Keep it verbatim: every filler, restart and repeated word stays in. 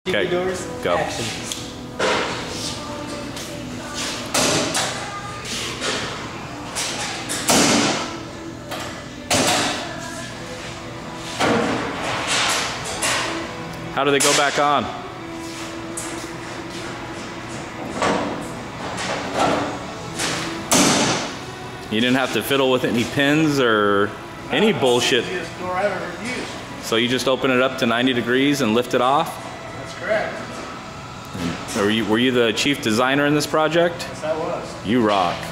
Okay, doors, go. Action. How do they go back on? You didn't have to fiddle with any pins or any bullshit. Easiest door I've ever used. So you just open it up to ninety degrees and lift it off? That's correct. Were you, were you the chief designer in this project? Yes, I was. You rock.